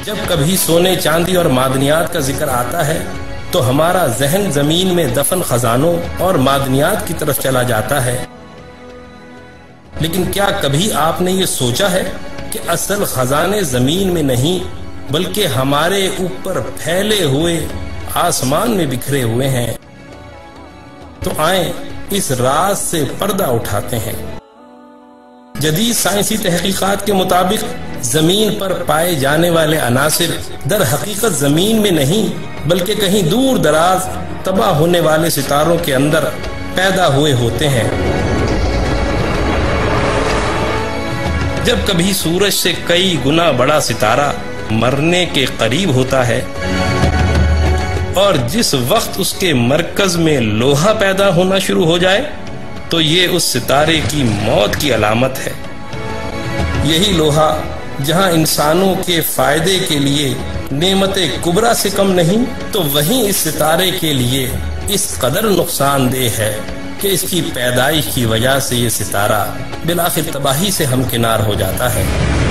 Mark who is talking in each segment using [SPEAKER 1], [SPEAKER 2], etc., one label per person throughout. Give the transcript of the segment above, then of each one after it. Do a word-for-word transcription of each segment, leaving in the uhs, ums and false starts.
[SPEAKER 1] جب کبھی سونے چاندی اور معدنیات کا ذکر آتا ہے تو ہمارا ذہن زمین میں دفن خزانوں اور معدنیات کی طرف چلا جاتا ہے، لیکن کیا کبھی آپ نے یہ سوچا ہے کہ اصل خزانے زمین میں نہیں بلکہ ہمارے اوپر پھیلے ہوئے آسمان میں بکھرے ہوئے ہیں؟ تو آئیں اس راز سے پردہ اٹھاتے ہیں۔ جدید سائنسی تحقیقات کے مطابق زمین پر پائے جانے والے عناصر در حقیقت زمین میں نہیں بلکہ کہیں دور دراز تباہ ہونے والے ستاروں کے اندر پیدا ہوئے ہوتے ہیں۔ جب کبھی سورج سے کئی گنا بڑا ستارہ مرنے کے قریب ہوتا ہے اور جس وقت اس کے مرکز میں لوہا پیدا ہونا شروع ہو جائے تو یہ اس ستارے کی موت کی علامت ہے۔ یہی لوہا جہاں انسانوں کے فائدے کے لیے نعمت کبریٰ سے کم نہیں تو وہیں اس ستارے کے لیے اس قدر نقصان دہ ہے کہ اس کی پیدائش کی وجہ سے یہ ستارہ بالآخر تباہی سے ہمکنار ہو جاتا ہے،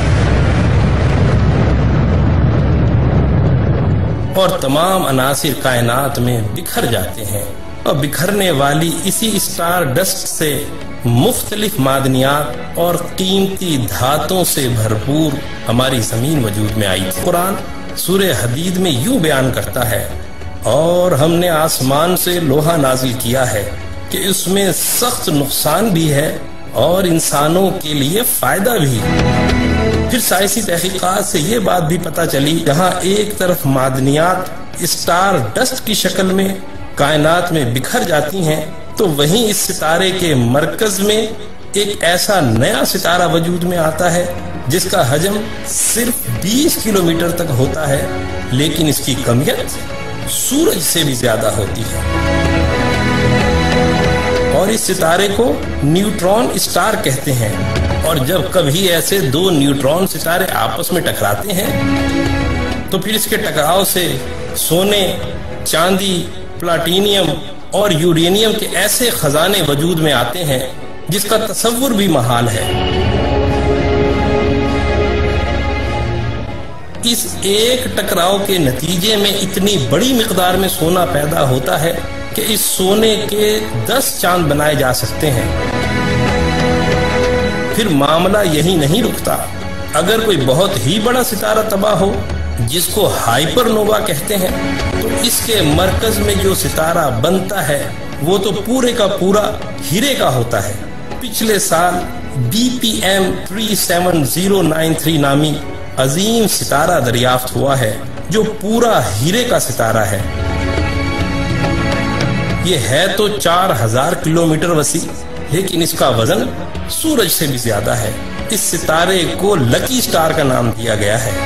[SPEAKER 1] اور تمام عناصر کائنات میں بکھر جاتے ہیں، اور بکھرنے والی اسی اسٹار ڈسٹ سے مختلف معدنیات اور قیمتی دھاتوں سے بھرپور ہماری زمین وجود میں آئی تھی۔ قرآن سورہ حدید میں یوں بیان کرتا ہے، اور ہم نے آسمان سے لوہا نازل کیا ہے کہ اس میں سخت نقصان بھی ہے اور انسانوں کے لیے فائدہ بھی۔ پھر سائنسی تحقیقات سے یہ بات بھی پتہ چلی، جہاں ایک طرف معدنیات اسٹار ڈسٹ کی شکل میں کائنات میں بکھر جاتی ہیں تو وہیں اس ستارے کے مرکز میں ایک ایسا نیا ستارہ وجود میں آتا ہے جس کا حجم صرف بیس کلومیٹر تک ہوتا ہے، لیکن اس کی کمیت سورج سے بھی زیادہ ہوتی ہے، اور اس ستارے کو نیوٹرون اسٹار کہتے ہیں۔ اور جب کبھی ایسے دو نیوٹرون ستارے آپس میں ٹکراتے ہیں تو پھر اس کے ٹکراؤ سے سونے، چاندی، پلاٹینیم اور یورینیم کے ایسے خزانے وجود میں آتے ہیں جس کا تصور بھی محال ہے۔ اس ایک ٹکراؤ کے نتیجے میں اتنی بڑی مقدار میں سونا پیدا ہوتا ہے کہ اس سونے کے دس چاند بنائے جا سکتے ہیں۔ پھر معاملہ یہی نہیں رکتا، اگر کوئی بہت ہی بڑا ستارہ تباہ ہو جس کو ہائپر نووا کہتے ہیں تو اس کے مرکز میں جو ستارہ بنتا ہے وہ تو پورے کا پورا ہیرے کا ہوتا ہے۔ پچھلے سال بی پی ایم تین سات زیرو نو تین نامی عظیم ستارہ دریافت ہوا ہے جو پورا ہیرے کا ستارہ ہے۔ یہ ہے تو چار ہزار کلومیٹر وسیع، لیکن اس کا وزن سورج سے بھی زیادہ ہے۔ اس ستارے کو لکی سٹار کا نام دیا گیا ہے۔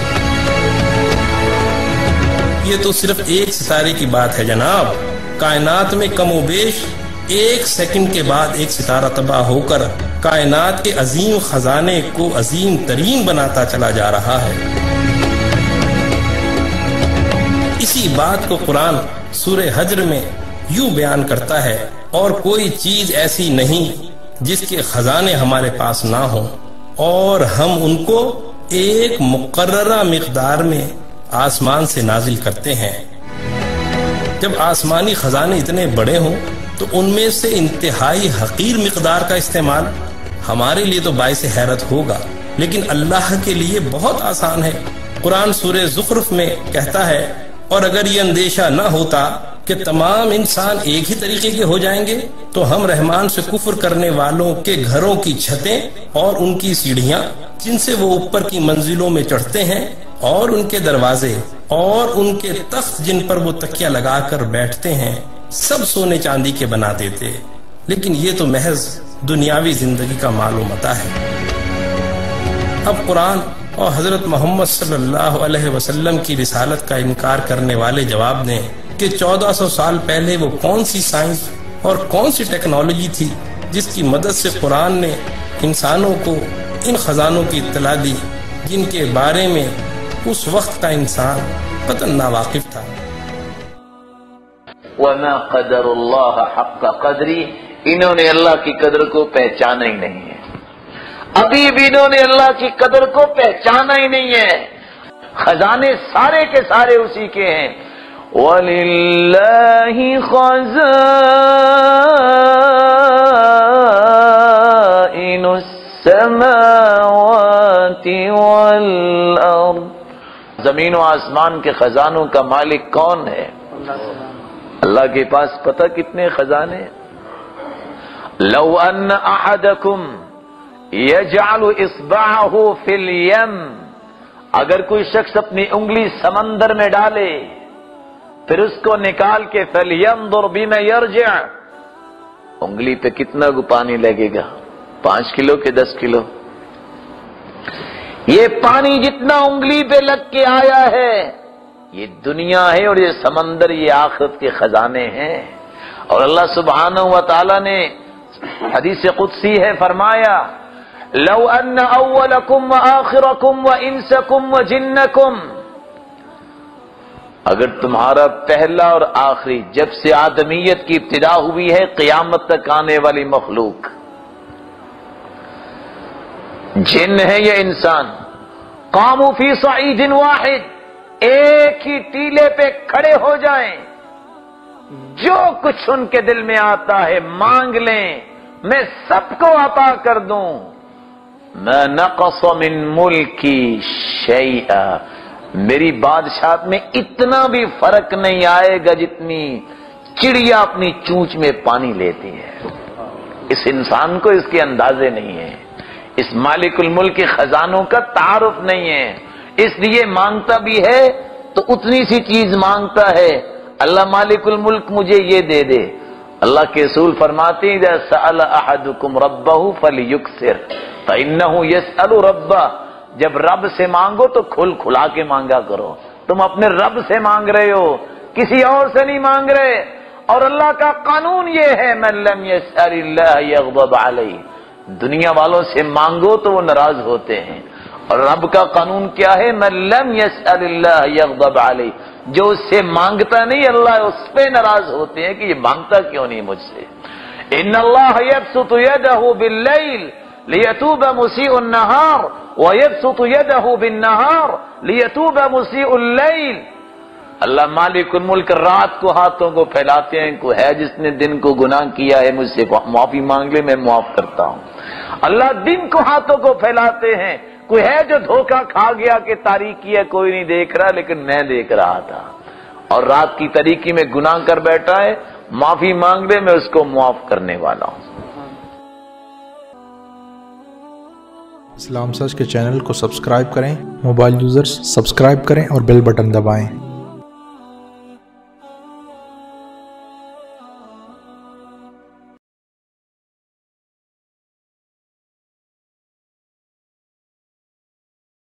[SPEAKER 1] یہ تو صرف ایک ستارے کی بات ہے جناب، کائنات میں کم و بیش ایک سیکنڈ کے بعد ایک ستارہ تباہ ہو کر کائنات کے عظیم خزانے کو عظیم ترین بناتا چلا جا رہا ہے۔ اسی بات کو قرآن سورہ حجر میں یوں بیان کرتا ہے، اور کوئی چیز ایسی نہیں جس کے خزانے ہمارے پاس نہ ہوں، اور ہم ان کو ایک مقررہ مقدار میں آسمان سے نازل کرتے ہیں۔ جب آسمانی خزانے اتنے بڑے ہوں تو ان میں سے انتہائی حقیر مقدار کا استعمال ہمارے لیے تو باعث حیرت ہوگا، لیکن اللہ کے لیے بہت آسان ہے۔ قرآن سورہ زخرف میں کہتا ہے، اور اگر یہ اندیشہ نہ ہوتا کہ تمام انسان ایک ہی طریقے کے ہو جائیں گے تو ہم رحمان سے کفر کرنے والوں کے گھروں کی چھتیں اور ان کی سیڑھیاں جن سے وہ اوپر کی منزلوں میں چڑھتے ہیں اور ان کے دروازے اور ان کے تخت جن پر وہ تکیہ لگا کر بیٹھتے ہیں سب سونے چاندی کے بنا دیتے، لیکن یہ تو محض دنیاوی زندگی کا مال و متاع ہے۔ اب قرآن اور حضرت محمد صلی اللہ علیہ وسلم کی رسالت کا انکار کرنے والے جواب دیں کہ چودہ سو سال پہلے وہ کون سی سائنس اور کون سی ٹیکنالوجی تھی جس کی مدد سے قرآن نے انسانوں کو ان خزانوں کی اطلاع دی جن کے بارے میں اس وقت کا انسان قطعاً ناواقف تھا۔
[SPEAKER 2] وَمَا قَدَرُ اللَّهَ حَقَّ قَدْرِهِ، انہوں نے اللہ کی قدر کو پہچانا ہی نہیں ہے، ابھی بھی انہوں نے اللہ کی قدر کو پہچانا ہی نہیں ہے۔ خزانے سارے کے سارے اسی کے ہیں. وَلِلَّهِ خَزَائِنُ السَّمَاوَاتِ وَالْأَرْضِ. زمین و آسمان کے خزانوں کا مالک کون ہے؟ اللہ کے پاس پتہ کتنے خزانے. لو ان احدکم یجعل اصبعہ فی الیم، اگر کوئی شخص اپنی انگلی سمندر میں ڈالے پھر اس کو نکال کے فَلْيَنْظُرْ بِمَ يَرْجِعْ، انگلی پہ کتنا کو پانی لگے گا؟ پانچ کلو کے دس کلو؟ یہ پانی جتنا انگلی پہ لگ کے آیا ہے یہ دنیا ہے، اور یہ سمندر یہ آخرت کے خزانے ہیں. اور اللہ سبحانہ و تعالی نے حدیث قدسی ہے فرمایا لو ان اولکم وآخرکم وانسکم وجنکم، اگر تمہارا پہلا اور آخری، جب سے آدمیت کی ابتدا ہوئی ہے قیامت تک آنے والی مخلوق، جن ہے یا انسان، قاموا فی صعید واحد، ایک ہی ٹیلے پہ کھڑے ہو جائیں، جو کچھ ان کے دل میں آتا ہے مانگ لیں، میں سب کو عطا کر دوں. ما نقص من ملکی شیئا، میری بادشاہت میں اتنا بھی فرق نہیں آئے گا جتنی چڑیا اپنی چونچ میں پانی لیتی ہے. اس انسان کو اس کے اندازے نہیں ہیں، اس مالک الملک کے خزانوں کا تعارف نہیں ہے، اس لیے مانگتا بھی ہے تو اتنی سی چیز مانگتا ہے. اللہ مالک الملک مجھے یہ دے دے. اللہ کے رسول فرماتے ہیں اذا سأل احدکم ربہ فلیکثر فإنہ یسأل ربہ، جب رب سے مانگو تو کھل کھلا کے مانگا کرو. تم اپنے رب سے مانگ رہے ہو، کسی اور سے نہیں مانگ رہے. اور اللہ کا قانون یہ ہے من لم یسأل اللہ یغضب علیہ، دنیا والوں سے مانگو تو وہ ناراض ہوتے ہیں، اور رب کا قانون کیا ہے من لم یسأل اللہ یغضب علیہ، جو اس سے مانگتا نہیں اللہ اس پہ ناراض ہوتے ہیں کہ یہ مانگتا کیوں نہیں مجھ سے. ان اللہ یبسط یدہ باللیل لیتوب مسیء النہار ویبسط یدہ بالنہار لیتوب مسیء اللیل. اللہ مالک الملک رات کو ہاتھوں کو پھیلاتے ہیں، کوئی ہے جس نے دن کو گناہ کیا ہے مجھ سے معافی مانگ لے میں معاف کرتا ہوں. اللہ دن کو ہاتھوں کو پھیلاتے ہیں، کوئی ہے جو دھوکہ کھا گیا کہ تاریکی ہے کوئی نہیں دیکھ رہا لیکن میں دیکھ رہا تھا، اور رات کی تاریکی میں گناہ کر بیٹھا ہے، معافی مانگ لے میں اس کو معاف کرنے والا ہوں.
[SPEAKER 3] اسلام سچ کے چینل کو سبسکرائب کریں، موبائل یوزرز سبسکرائب کریں اور بیل بٹن دبائیں.